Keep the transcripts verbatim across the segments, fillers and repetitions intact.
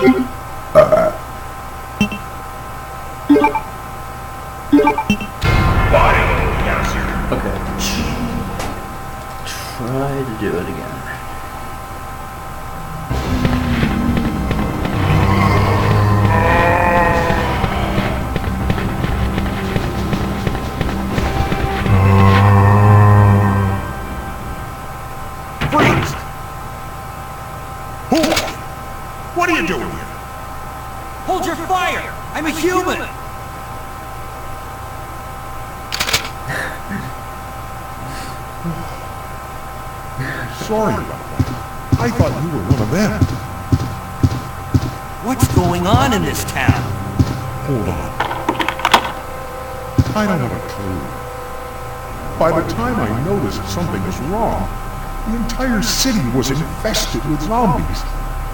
Okay. Try to do it again. Freeze! Who? What are you doing here? Hold your fire! I'm a human! Sorry about that. I thought you were one of them. What's going on in this town? Hold on. I don't have a clue. By the time I noticed something was wrong, the entire city was infested with zombies.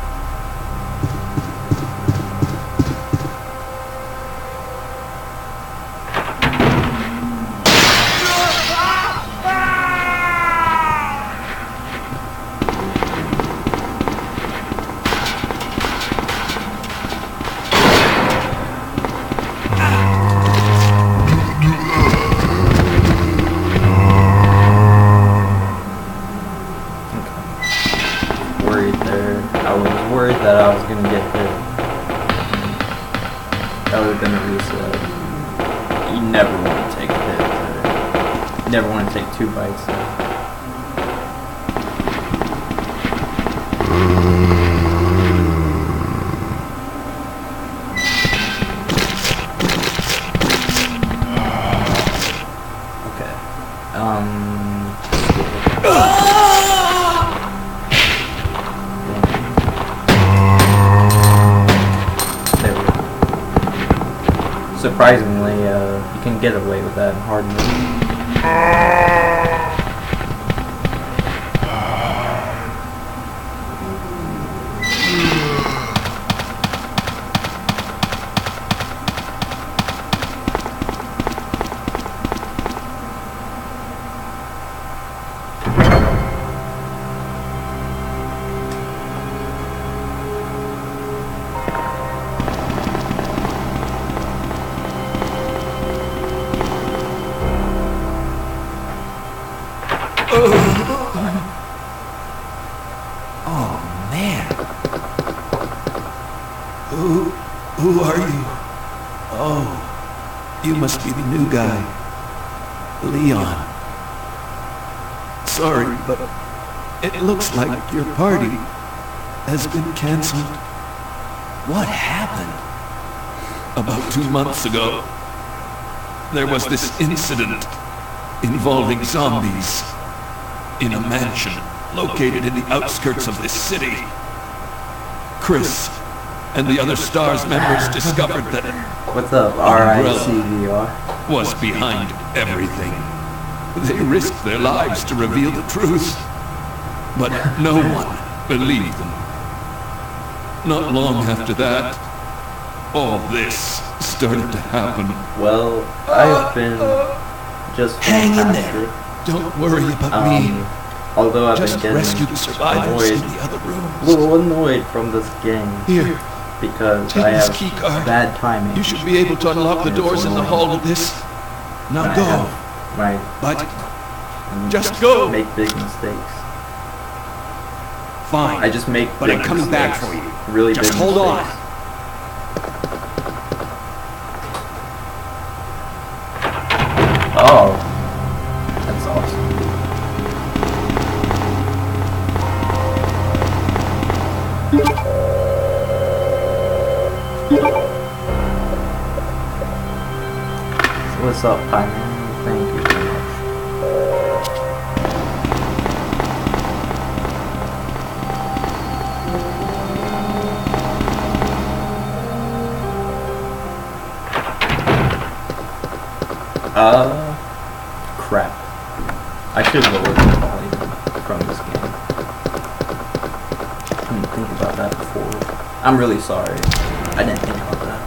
That would have been a reset. You never want to take a hit. You never want to take two bites. Okay. Um. Surprisingly, uh, you can get away with that in hard mode. Oh, man. Who... who are you? Oh, you must be the new guy. Leon. Sorry, but it looks like your party has been canceled. What happened? About two months ago, there was this incident involving zombies in a mansion located in the outskirts of this city. Chris and the other STARS members discovered that What's up, R I C V R? was behind everything. They risked their lives to reveal the truth, but no one believed them. Not long after that, all this started to happen. Well, I've been just Hang in fantastic. there. Don't worry about Um, me. although I've Just been rescue getting the survivors annoyed, in the other a rooms. little annoyed from this game Here, because take I this have key card. bad timing. You should be able to unlock the doors in the hall to this. Now I go. have my But just go. make big mistakes. Fine. I just make But big I'm coming back mistakes. for you. Really Just big hold on. mistakes. Oh, that's awesome. So what's up, Pioneer? Thank you very much. Uh, crap. I should lower the volume from this game. I didn't think about that before. I'm really sorry. I didn't think about that.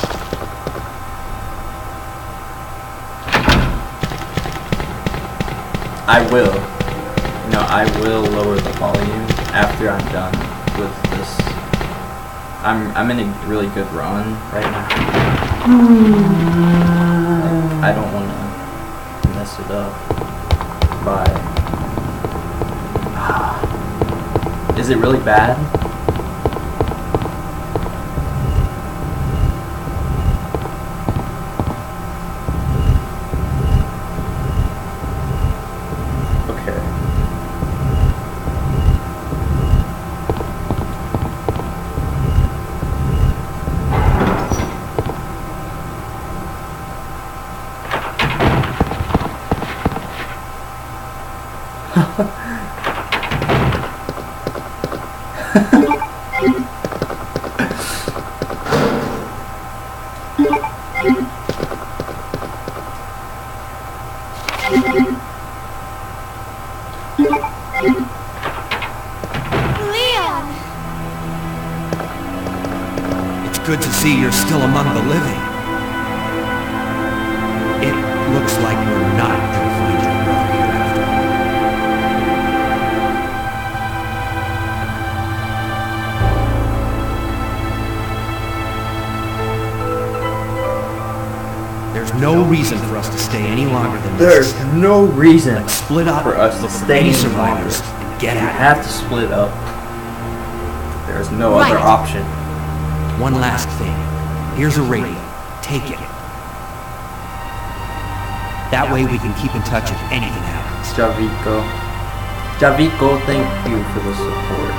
I will. No, I will lower the volume after I'm done with this I'm I'm in a really good run right now. I don't want to mess it up by. Is it really bad? Leon! It's good to see you're still among the living. It looks like we're not gonna find your brother here after all. There's no reason for us to stay any longer than There's necessary. no reason Let's split up for us to look for stay any any survivors longer. and get We out. have to split up. There is no Right. other option. One last thing. Here's a radio. Take it. That way we can keep in touch if anything happens. Javico. Javico, thank you for the support,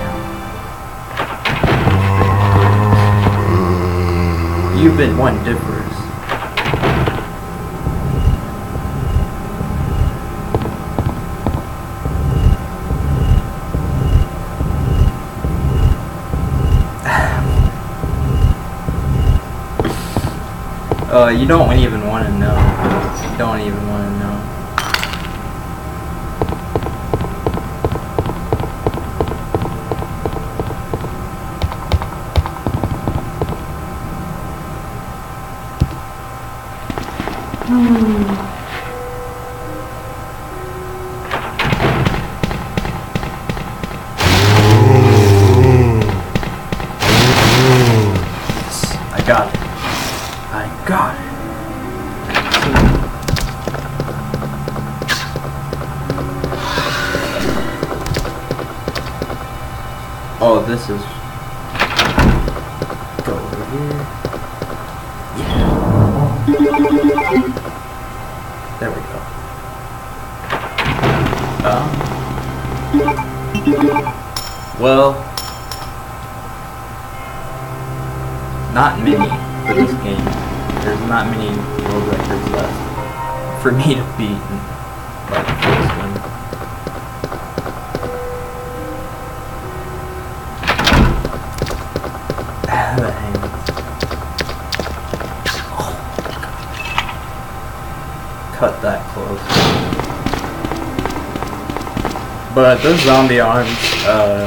man. You've been one difference. Uh, you don't even want to know. You don't even want to know. I got it. I got it. Oh, this is. Go over here. Yeah. There we go. Um. Well. Not many for this game. There's not many world records left for me to beat like the first one. The hands. Oh, cut that close. But those zombie arms, uh,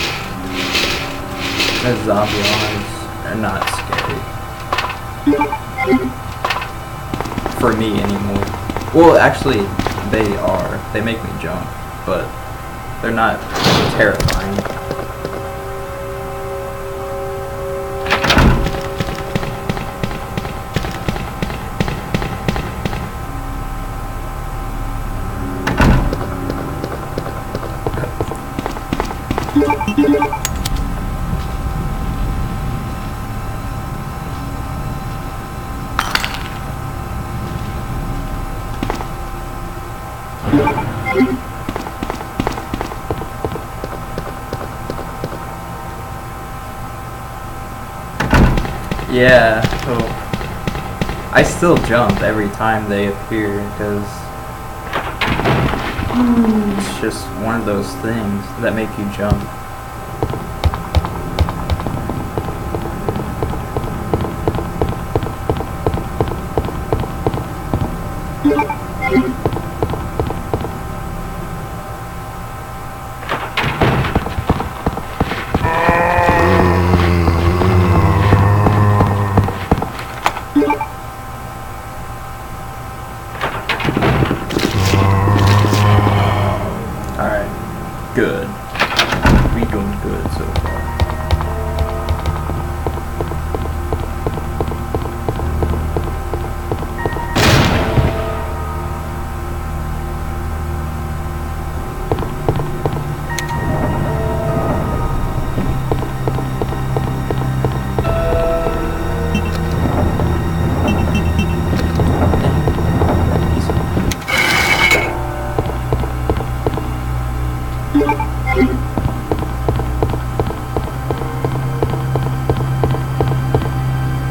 those zombie arms are not scary. For me anymore. Well, actually, they are. They make me jump, but they're not terrifying. Yeah, so I still jump every time they appear because it's just one of those things that make you jump. Good.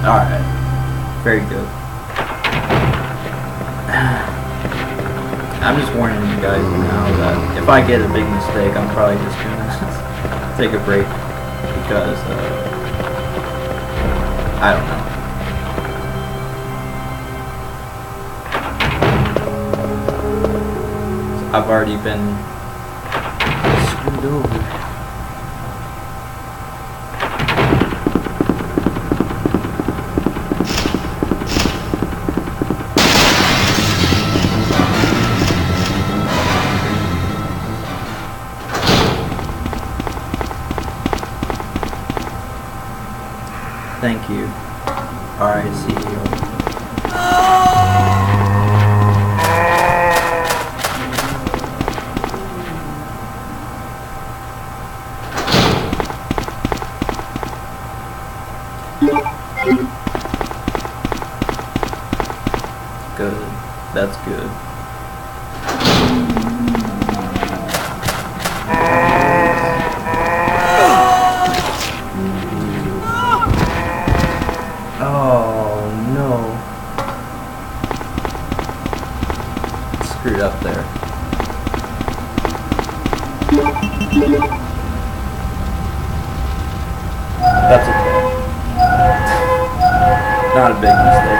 Alright. Very good. I'm just warning you guys now that if I get a big mistake, I'm probably just gonna take a break because uh, I don't know. I've already been screwed over. Thank you, R I C E O. Good. That's good. Oh no. Screwed up there. That's okay. Not a big mistake.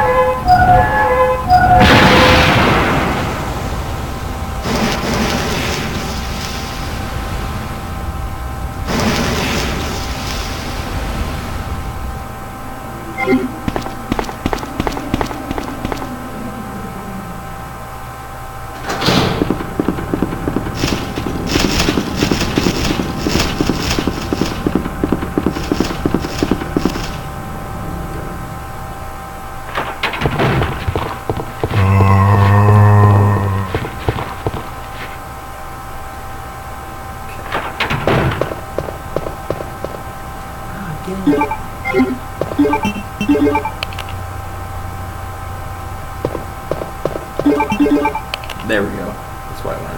There we go. That's what I wanted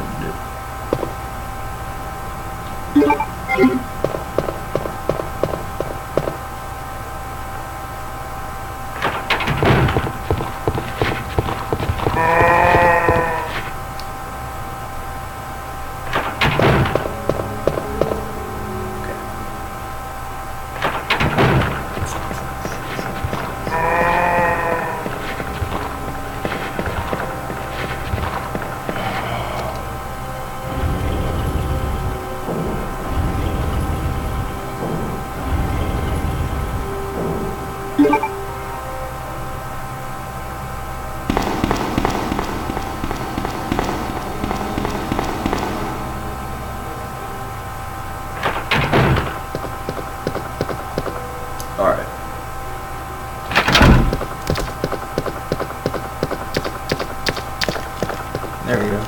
to do. Alright. There we go.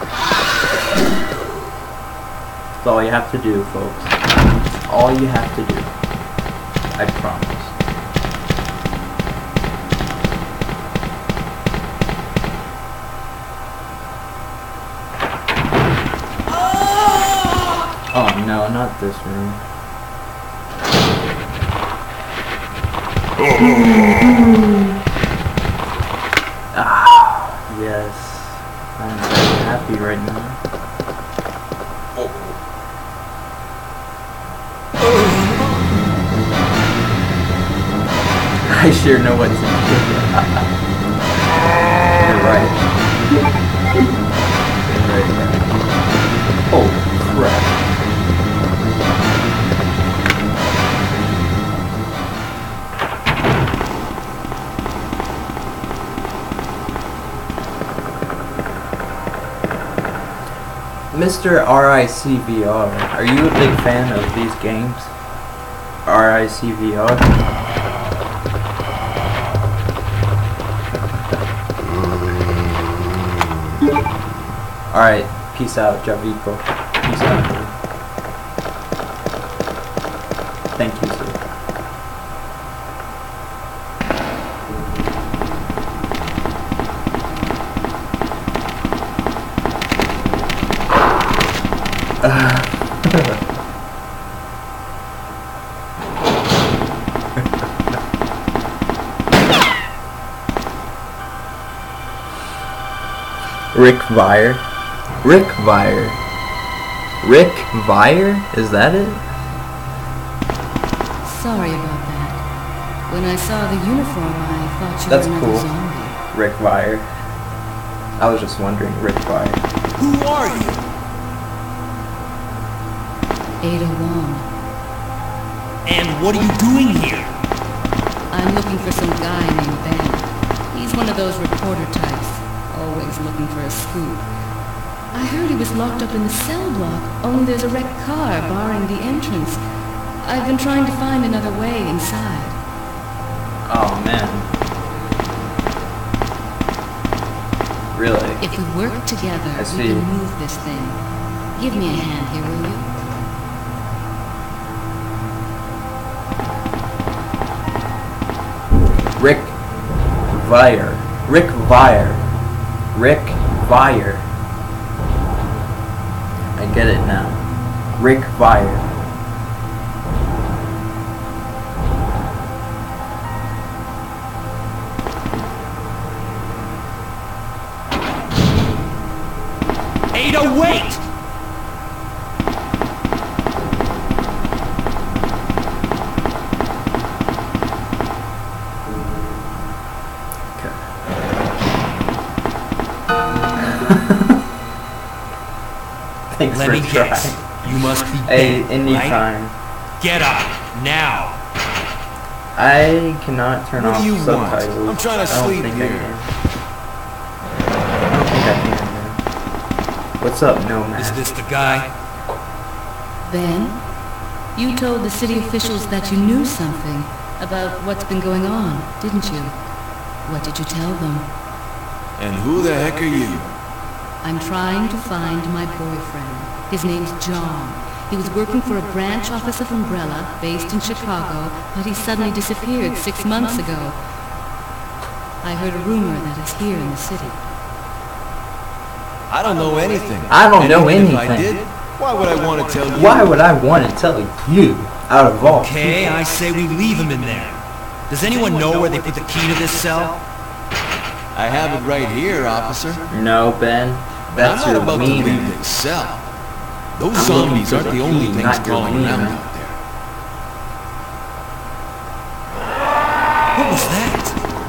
That's all you have to do, folks. That's all you have to do. I promise. Oh no, not this room. Ah, yes. I'm very happy right now. Oh. I sure know what's in here. You're right. You're right, right. Oh, crap. Mister R I C V R, are you a big fan of these games? R I C V R? Alright, peace out, Javiko. Peace out. Thank you, sir. Rick Vire? Rick Vire. Rick Vire? Is that it? Sorry about that. When I saw the uniform, I thought you That's were another cool. zombie. Rick Vire. I was just wondering, Rick Vire. Who are you? Ada Wong. And what are you doing here? I'm looking for some guy named Ben. He's one of those reporter types, always looking for a scoop. I heard he was locked up in the cell block, only there's a wrecked car barring the entrance. I've been trying to find another way inside. Oh man. Really? If we work together, I we see. can move this thing. Give me a hand here, will you? Rick Vire. Rick Vire. Rick Vire. I get it now. Rick Vire. Ada, wait! Thanks Let for me trying. guess. You must be Hey, Ben, anytime. right? Get up, now! I cannot turn What off do you want? subtitles. I'm trying to I don't sleep think I here. can. I don't think I can, man. What's up, Nomad? Is this the guy? Ben, you told the city officials that you knew something about what's been going on, didn't you? What did you tell them? And who the heck are you? I'm trying to find my boyfriend. His name's John. He was working for a branch office of Umbrella, based in Chicago, but he suddenly disappeared six months ago. I heard a rumor that he's here in the city. I don't know anything. I don't And know even if I anything. did, why would I want to tell you? Why would I want to tell you out of all Okay, people? I say we leave him in there. Does anyone know where they put the key to this cell? I have it right here, officer. No, Ben. That's I'm not your about to wiener. leave this cell. Those I'm zombies looking aren't for the the only key, things not your crawling around wiener. out there. What was that?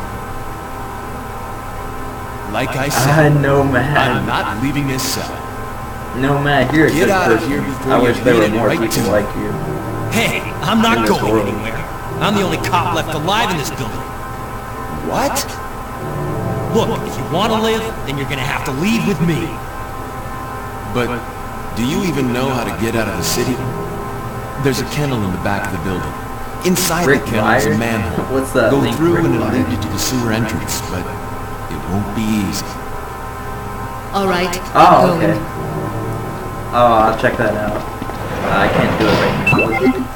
Like I Ah, said, no, I'm man. not leaving this cell. No, man. You're a Get good out of person. here before I you wish there beat were it more right people to like you. Hey, I'm not In this going world. anywhere. I'm the only cop left alive in this building. What? Look, if you want to live, then you're gonna have to leave with me. But do you even know how to get out of the city? There's a kennel in the back of the building. Inside Rick the kennel is a Vire? manhole. What's that Go link, through Rick and it'll Vire? lead you to the sewer entrance, but it won't be easy. All right, Oh, I'm okay. going. Oh, I'll check that out. Uh, I can't do it right now.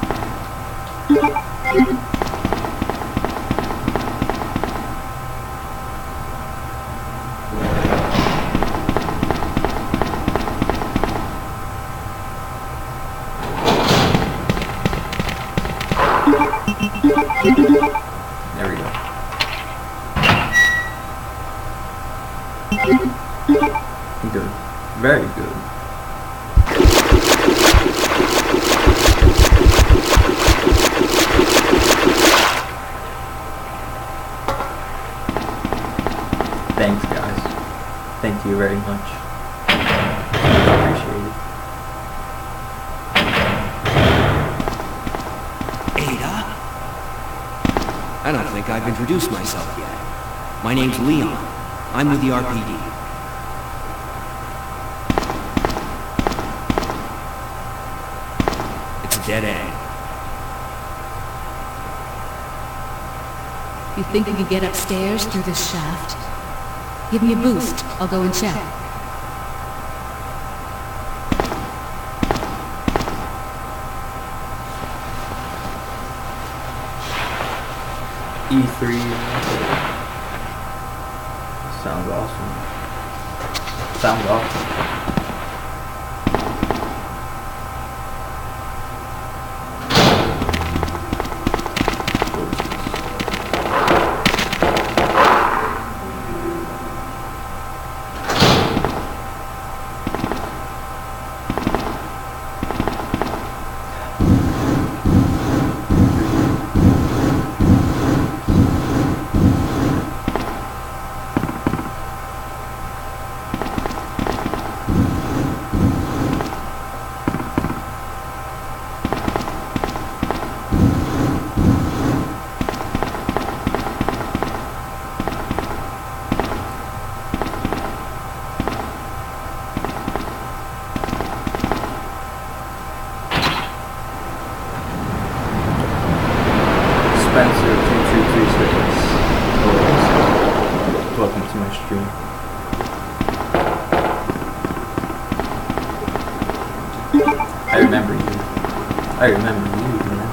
There we go. Good. Very good. Thanks, guys. Thank you very much. Appreciate it. Ada? I don't think I've introduced myself yet. My name's Leon. I'm with the R P D. It's a dead end. You think you can get upstairs through this shaft? Give me a boost. I'll go and check. E three. Sounds awesome. Sounds awesome. Spencer two two two six. Welcome to my stream. I remember you. I remember you, man.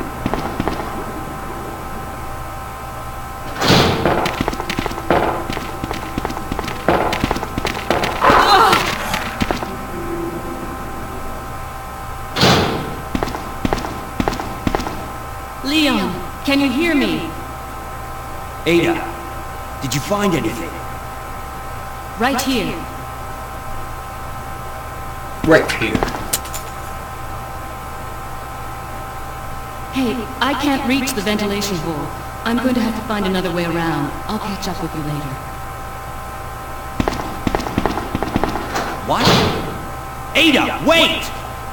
Leon, can you hear me? Ada, did you find anything? Right here. Right here. Hey, I can't reach the ventilation hole. I'm going to have to find another way around. I'll catch up with you later. What? Ada, wait!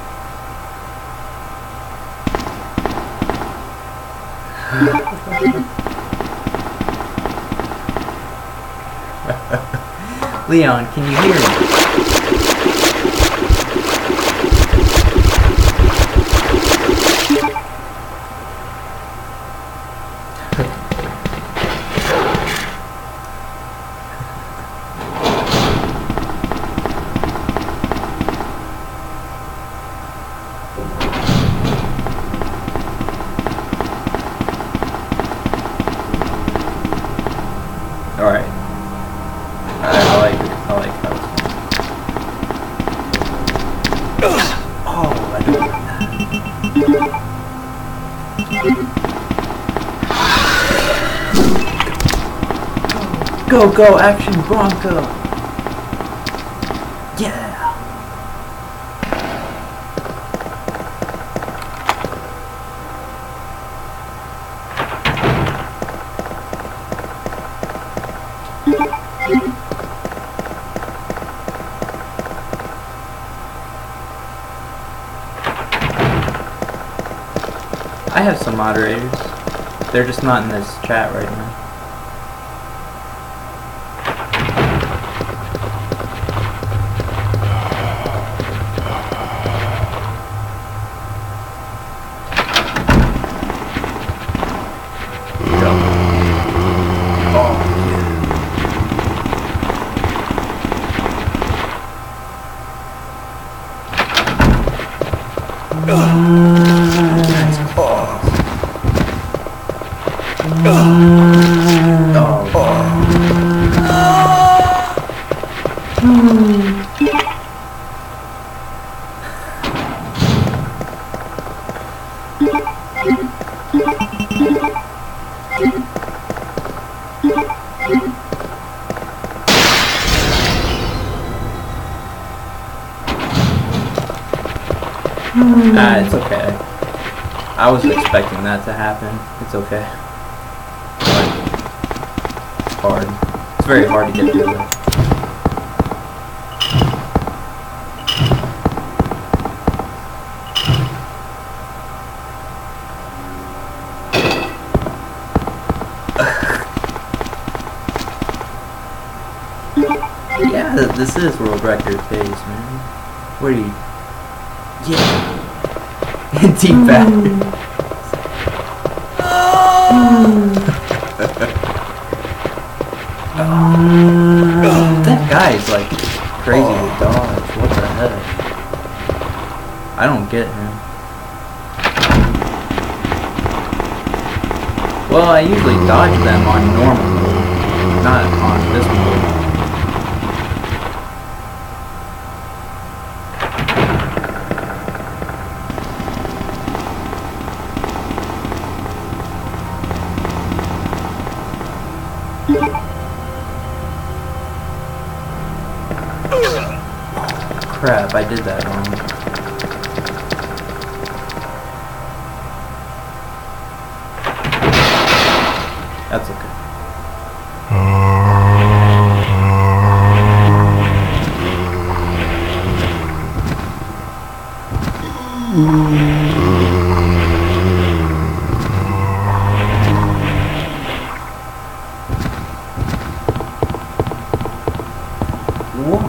Leon, can you hear me? Alright. I, I like it. I like how it's going. Oh, I don't like that. Go, go, action Bronco! Yeah! I have some moderators. They're just not in this chat right now. Ah, it's okay. I was expecting that to happen. It's okay. But it's hard. It's very hard to get through that. Yeah, th this is world record pace, man. What are you? Yeah. Deep back. That guy's like crazy to dodge. What the heck? I don't get him. Well, I usually dodge them on normal mode, not on this mode. Crap, I did that wrong. That's okay. Whoa.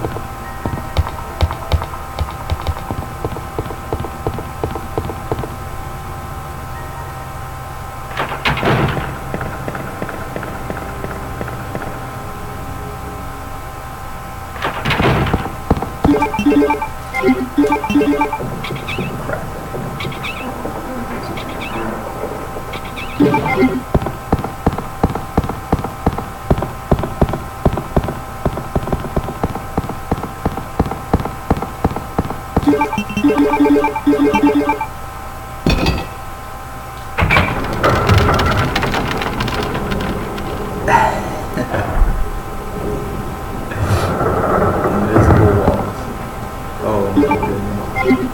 Invisible walls. Oh my goodness.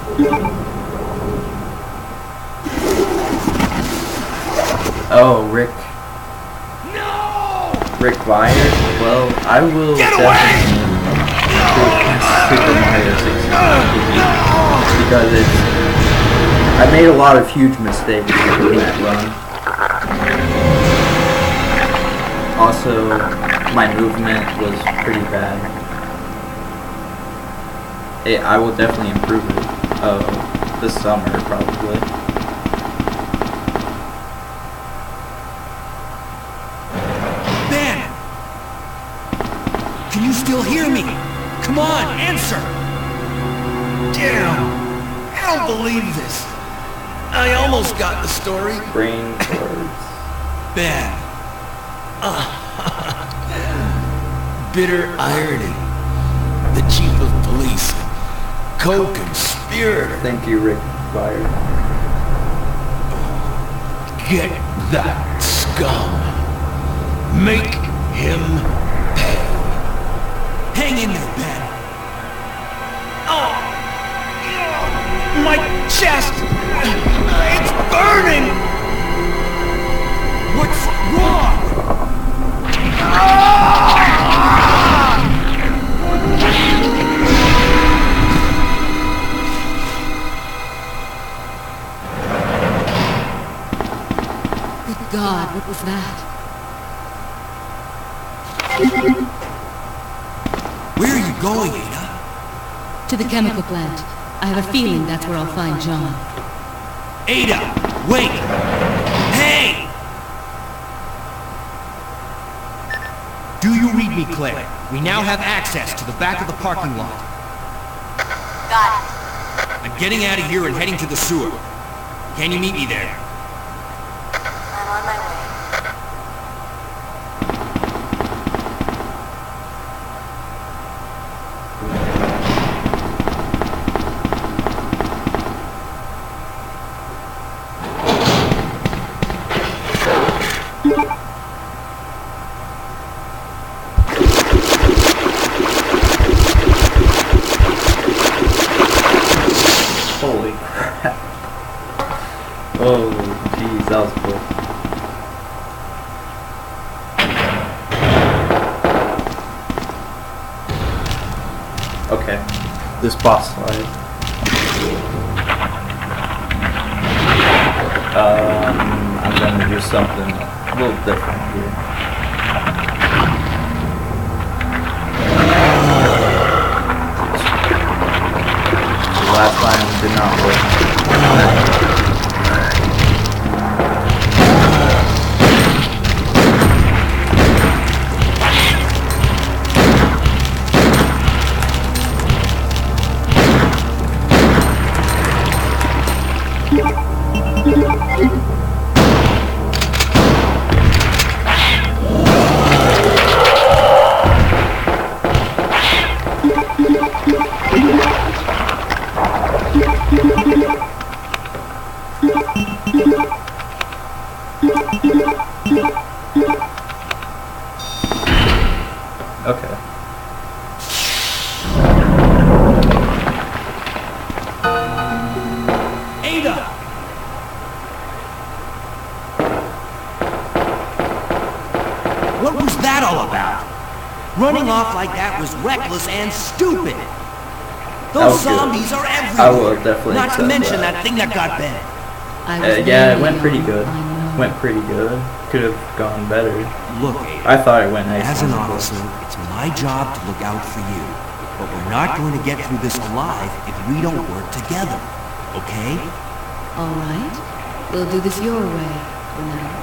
Oh, Rick. No! Rick Byers? Well, I will Get definitely improve Super Mario sixty-four because it's. I made a lot of huge mistakes in that run. Also, my movement was pretty bad. It, I will definitely improve it uh, this summer, probably. Ben! Can you still hear me? Come on, answer! Damn! I don't believe this. I almost got the story. Brain words. Ben. Bitter irony. The chief of police. Co-conspirator. Thank you, Rick Byers. Get that scum. Make him pay. Hang in there, Ben. Oh! My chest! It's burning! What's wrong? Good God, what was that? Where are you going, Ada? To the chemical plant. I have a feeling that's where I'll find John. Ada! Wait! Hey! Do you read me, Claire? We now have access to the back of the parking lot. Got it. I'm getting out of here and heading to the sewer. Can you meet me there? I'm on my way. Holy crap. Oh, jeez, that was cool. Okay, this boss fight. Um, I'm gonna do something a little different here. Last time did not work. Okay. Ada! What was that all about? Running off like that was reckless and stupid. Those was good. zombies are everywhere. I will definitely Not to accept mention that. that thing that got Ben. I Uh, was yeah, it really went pretty young, good. I know. Went pretty good. Could have gone better. Look, Ada, I thought it went nice. as an officer, it's my job to look out for you. But we're not going to get through this alive if we don't work together. Okay? All right. We'll do this your way for now.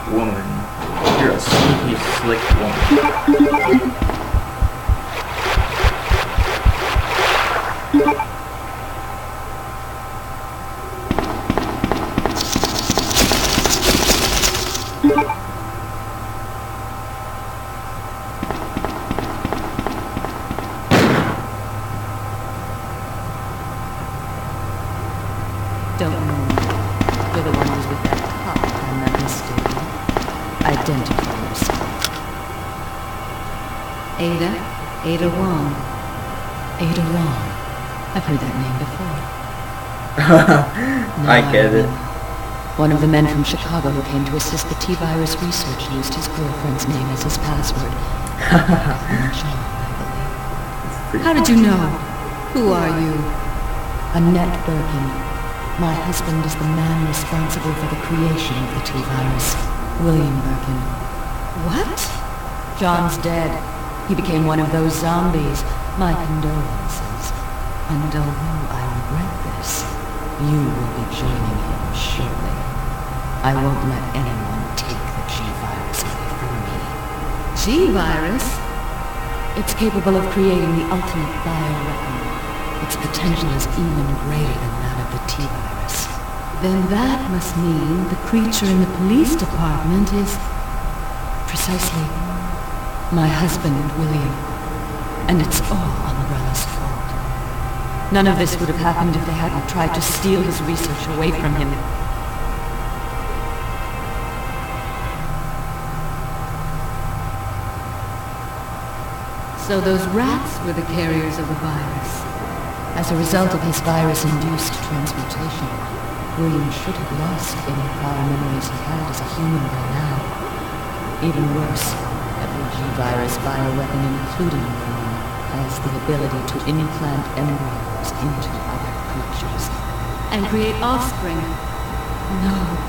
woman. You're a sneaky, slick woman. Don't know. You're the one who's with that cop, I'm not mistaken. Identify yourself. Ada? Ada Wong. Ada Wong. I've heard that name before. I get it. One of the men from Chicago who came to assist the T-virus research used his girlfriend's name as his password. John, I believe. How did you know? Who are you? Annette Birkin. My husband is the man responsible for the creation of the T-virus. William Birkin. What? John's dead. He became one of those zombies. My condolences. And although I regret this, you will be joining him shortly. I won't let anyone take the G-virus away from me. G-virus? It's capable of creating the ultimate bioweapon. Its potential is even greater than that of the T-virus. Then that must mean the creature in the police department is... precisely my husband, William. And it's all Umbrella's fault. None of this would have happened if they hadn't tried to steal his research away from him. So those rats were the carriers of the virus. As a result of his virus-induced transmutation, William should have lost any prior memories he had as a human by now. Even worse, every G-virus bioweapon, including William, has the ability to implant embryos into other creatures. And create offspring. No.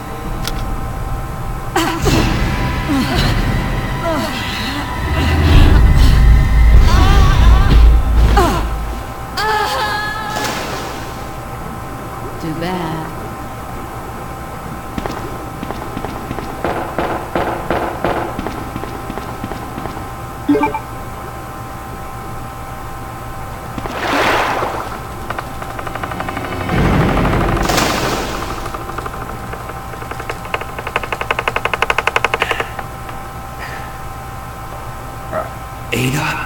Too bad. Ada?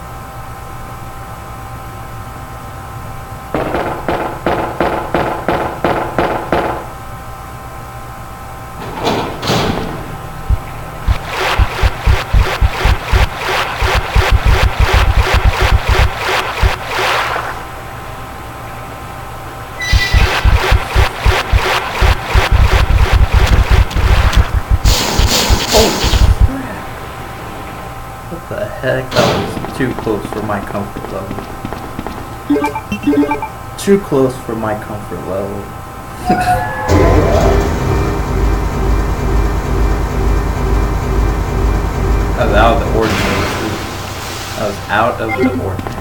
What the heck? That was too close for my comfort level. Too close for my comfort level. That was out of the ordinary. That was out of the ordinary.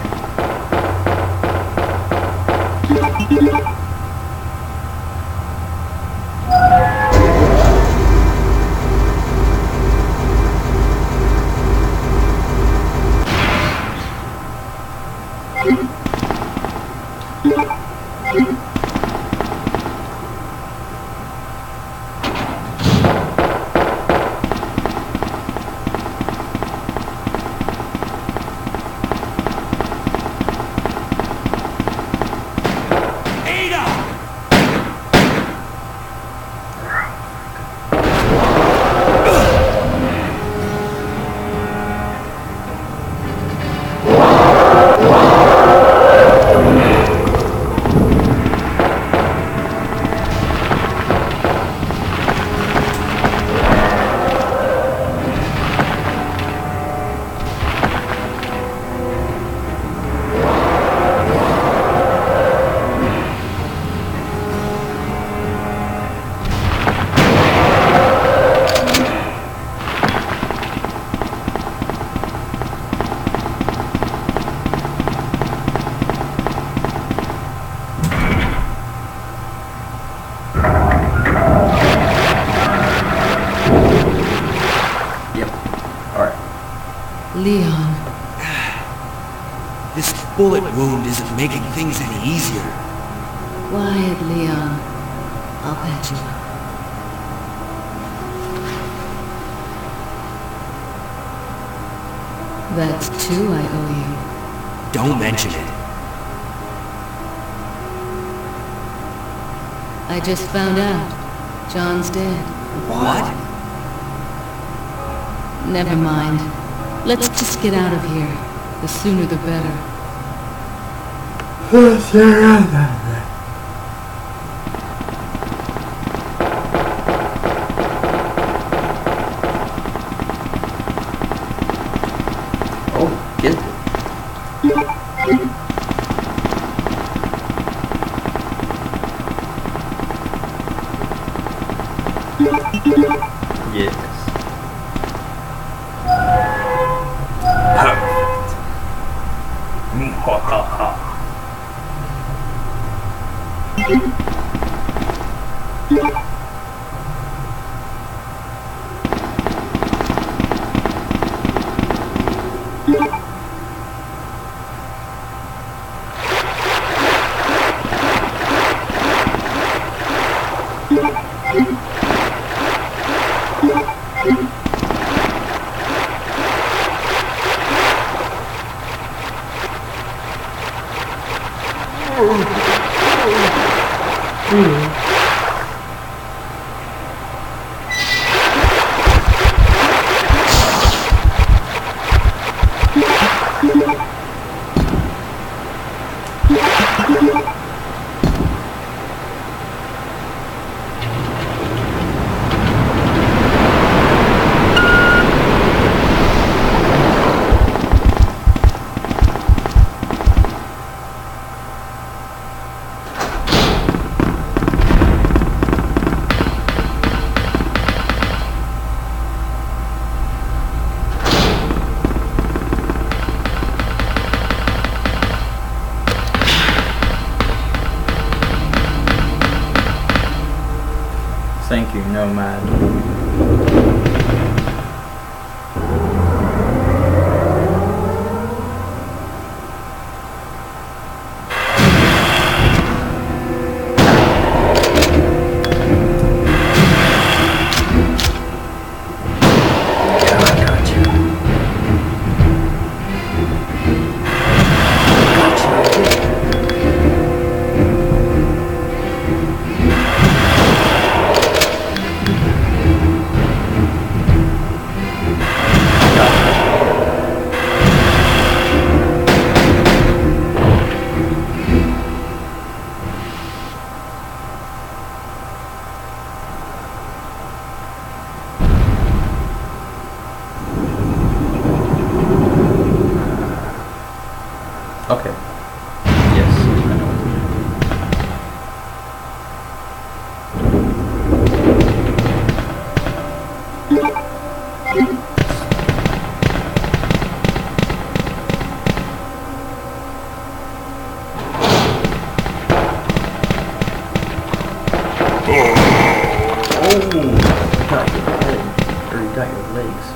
Leon. This bullet wound isn't making things any easier. Quiet, Leon. I'll patch you up. That's two I owe you. Don't mention it. I just found out. John's dead. What? Never mind. Let's just get out of here. The sooner the better. Oh, get it. Yes. Perfect. Mwahaha. Thank you, Nomad. Okay. Yes, I know what to Oh, you got your head, or you got your legs.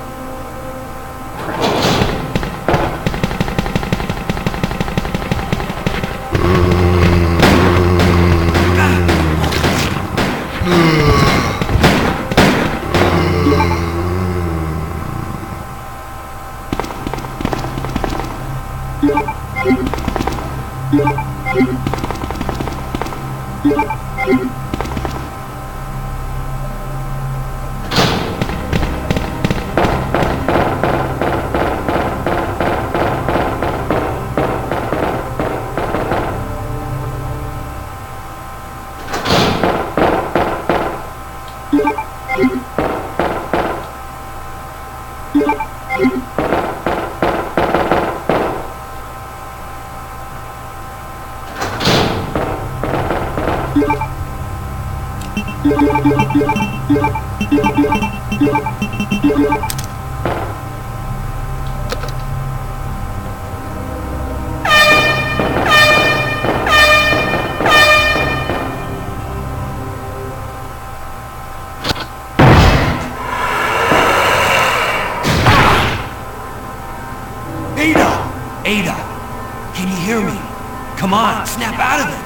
out of it!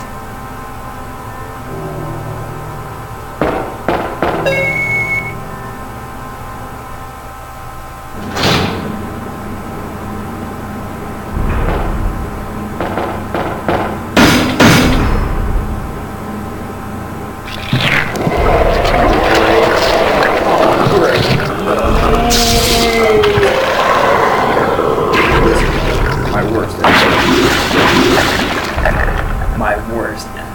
My worst enemy. My worst enemy.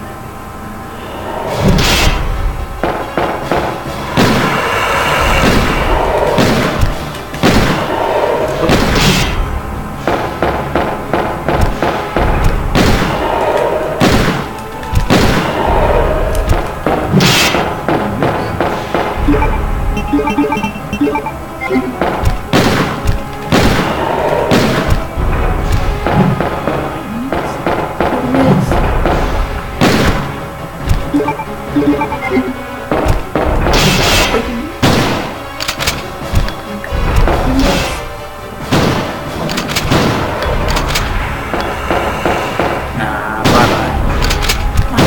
Nah, bye-bye.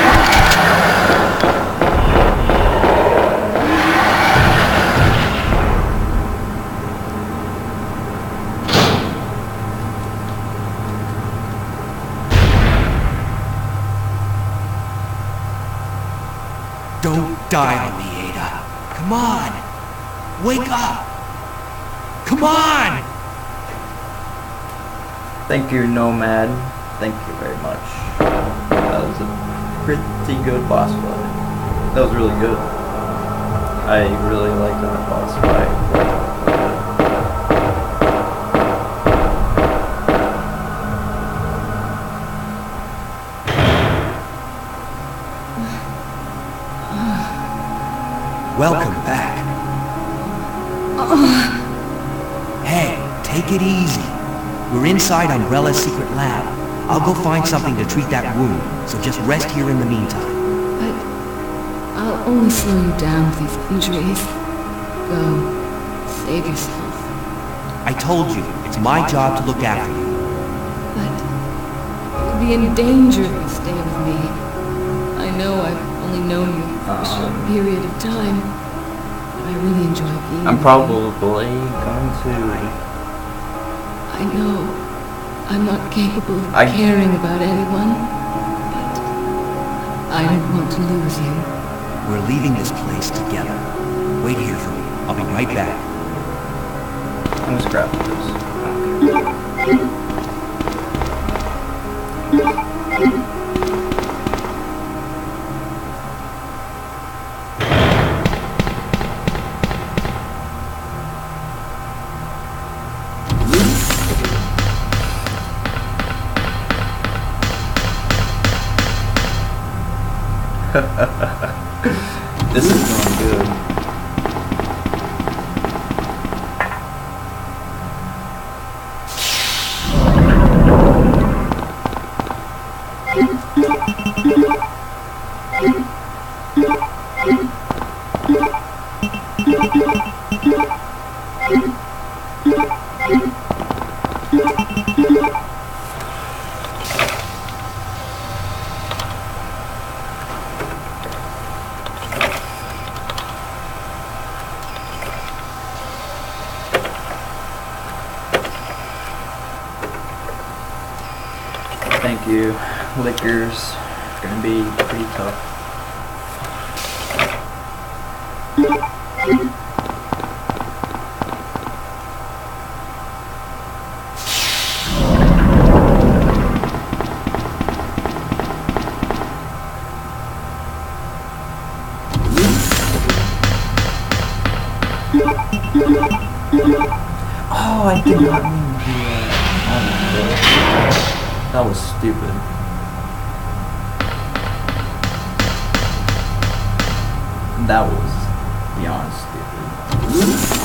Don't die on me, Ada. Come on! Wake up! Come on! Thank you, Nomad. Thank you very much. That was a pretty good boss fight. That was really good. I really like that boss fight. Welcome back. Hey, take it easy. We're inside Umbrella's secret lab. I'll go find something to treat that wound, so just rest here in the meantime. But I'll only slow you down with these injuries. Go. Save yourself. I told you, it's my job to look after you. But you'll be in danger if you stay with me. I know I've only known you for a short period of time, but I really enjoy being I'm with probably going to... you. I know I'm not capable of I- caring about anyone, but I don't want to lose you. We're leaving this place together. Wait here for me. I'll be right back. I'm just grabbing this. This is going good. Thank you, Lickers. It's gonna be pretty tough. Oh, I did not mean to do that. Oh, that was stupid. That was beyond stupid.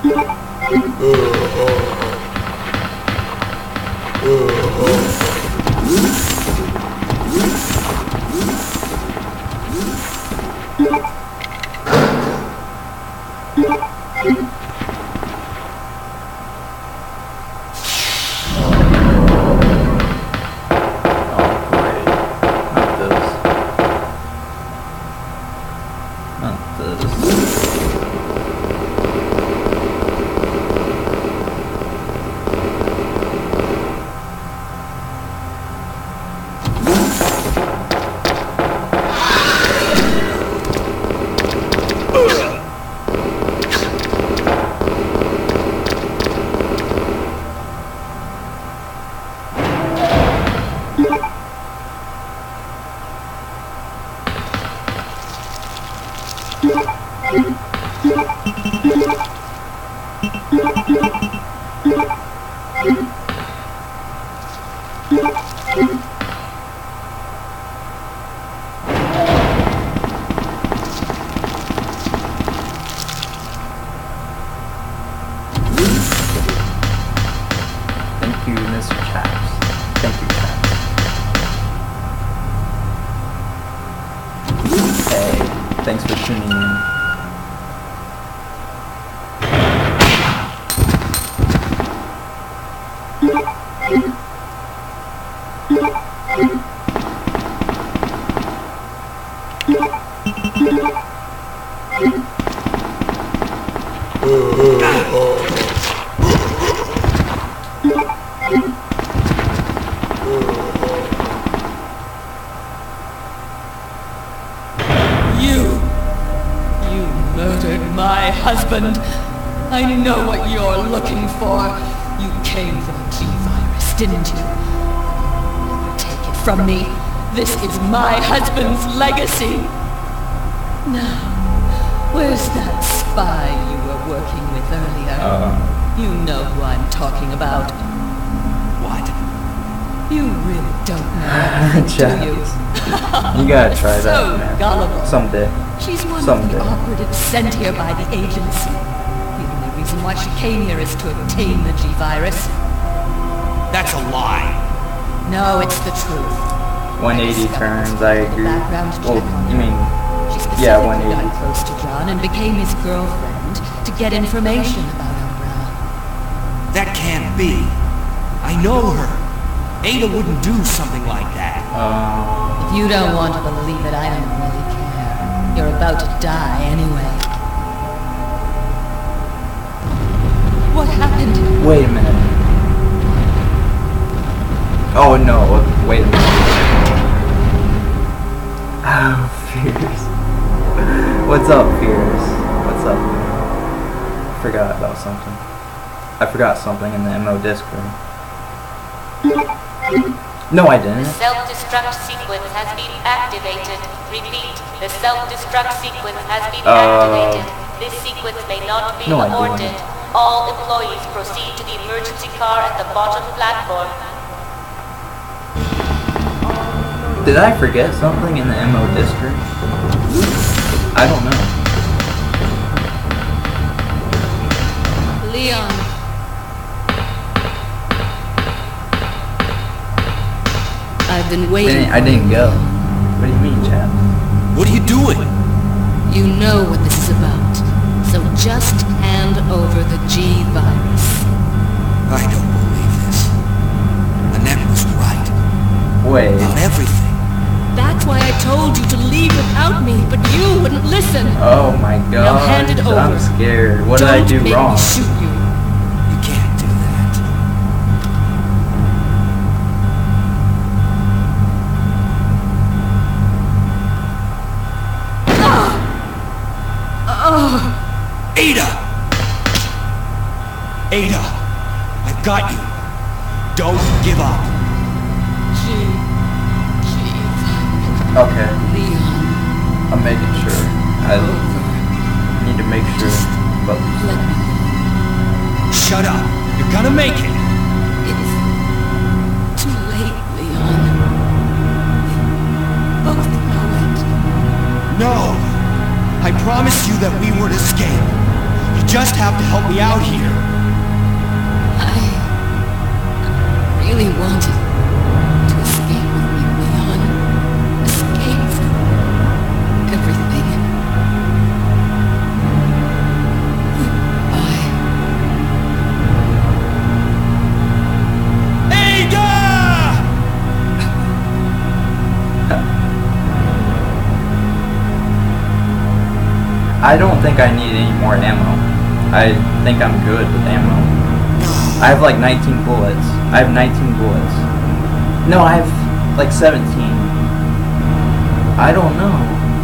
Thank you, Mister Chaps. Thank you, Chaps. Hey, thanks for tuning in. My husband. I know what you're looking for. You came for the G-Virus, didn't you? Take it from me. This is my husband's legacy. Now, where's that spy you were working with earlier? Uh, you know who I'm talking about. What? You really don't know anything, do you? You gotta try so that, man. Gullible. Someday. She's one Someday. of the operatives sent here by the agency. The only reason why she came here is to obtain the G-Virus. That's a lie. No, it's the truth. one eighty turns, I agree. Background check Well, on you her. mean, She specifically yeah, one eighty. got close to John and became his girlfriend to get information about Umbrella. That can't be. I know her. Ada wouldn't do something like that. Uh, If you don't want to believe it, I don't really care. You're about to die anyway. What happened? wait a minute. Oh no, wait a minute. Oh, Fierce. What's up, Fierce? What's up? Forgot about something. I forgot something in the M O Discord. No, I didn't. The self-destruct sequence has been activated. Repeat, the self-destruct sequence has been Uh, activated. This sequence may not be no, I aborted. didn't. All employees proceed to the emergency car at the bottom platform. Did I forget something in the M O Discord? I don't know. Leon. I've been waiting. Didn't, I didn't go. What do you mean, chap? What are you doing? You know what this is about. So just hand over the G-Virus. I don't believe this. Annette was right. Wait. About everything. That's why I told you to leave without me, but you wouldn't listen. Oh my god. Now hand it over. I'm scared. What did Don't I do make wrong? me shoot you. You can't do that. Ada! Ada! I've got you. Don't give up. G... G-Virus. Okay. Leon, I'm making sure. I need to make sure. But let me go. Shut up. You're gonna make it. It's too late, Leon. We both know it. No! I promised you that we would escape. You just have to help me out here. I really wanted to escape with you, Leon. Escape from everything. Goodbye. Ada! I don't think I need any more ammo. I think I'm good with ammo. I have like nineteen bullets. I have nineteen bullets. No, I have like seventeen. I don't know.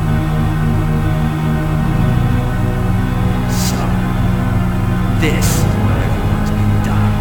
So, this is what everyone's been dying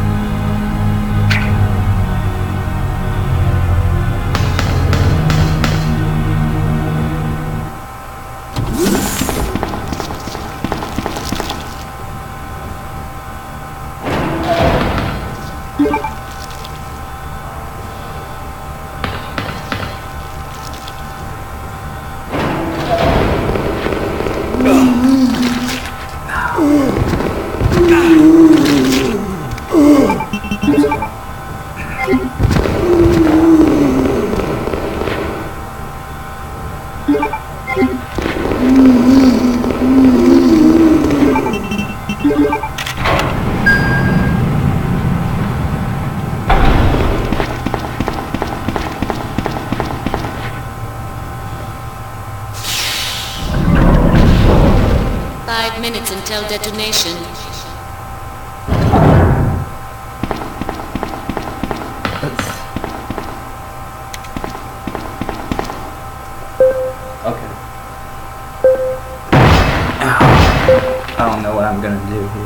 Five minutes until detonation. Okay. Ow. I don't know what I'm gonna do here.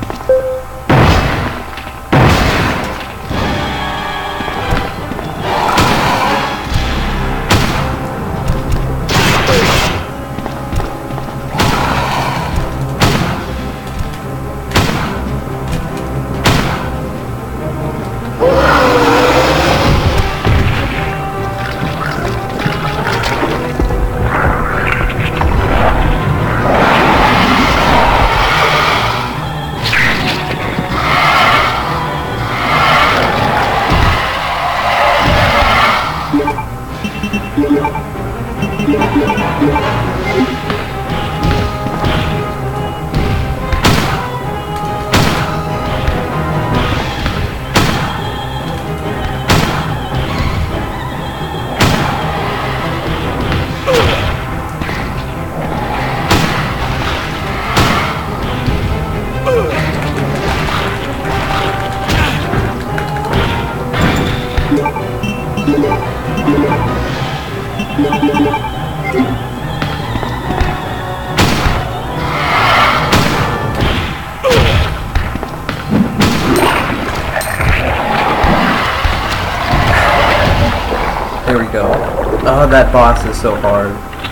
There we go. Oh, that boss is so hard.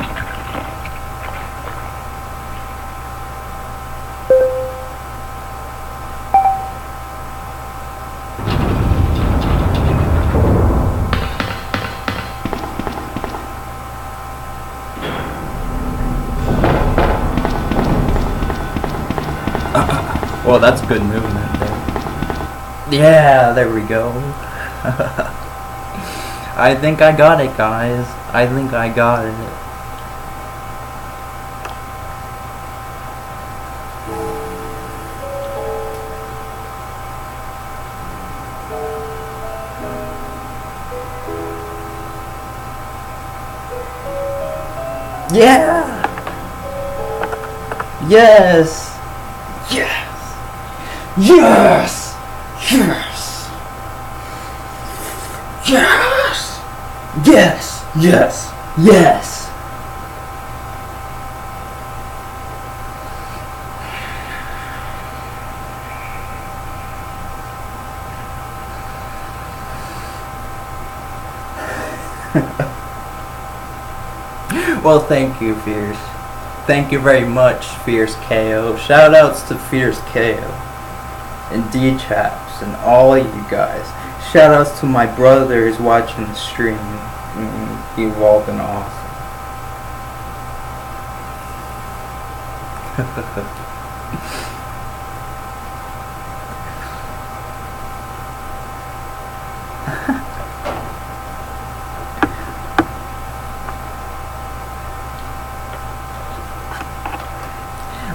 Well, that's good movement there. Yeah, there we go. I think I got it, guys. I think I got it. Yeah! Yes! Yes! Yes! Yes! Yes! Yes! Yes! Yes! Well, thank you, Fierce. Thank you very much, Fierce K O. Shoutouts to Fierce K O. And D-Chaps and all of you guys. Shoutouts to my brothers watching the stream. Mm, you've all been awesome.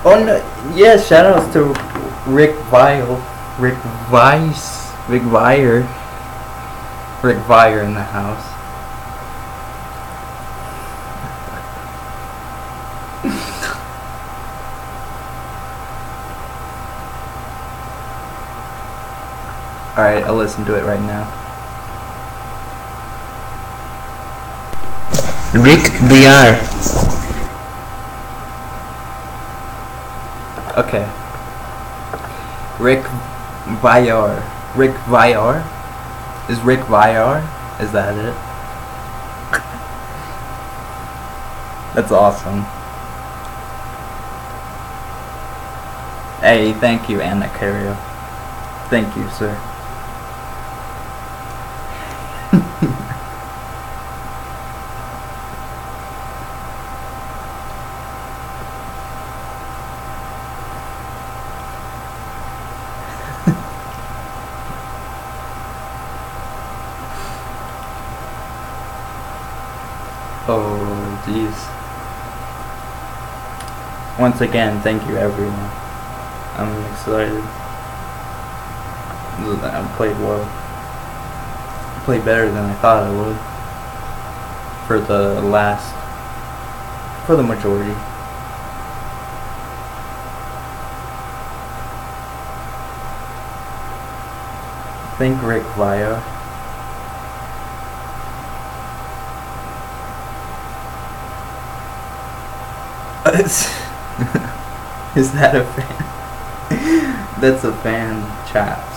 Oh no, yeah, shoutouts to Rick Vile, Rick Vice, Rick Vire, Rick Vire in the house. Alright, I'll listen to it right now. Rick V R. Okay. Rick Vyar. Rick Vyar? Is Rick Vyar? Is that it? That's awesome. Hey, thank you, Anna Cario. Thank you, sir. Oh, jeez. Once again, thank you, everyone. I'm excited. I played well. I played better than I thought I would. For the last... For the majority. Thank Rick Via. Is that a fan? That's a fan, chaps.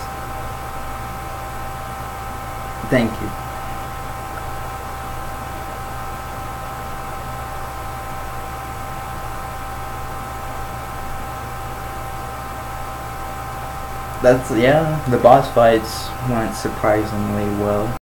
Thank you. That's, yeah, the boss fights went surprisingly well.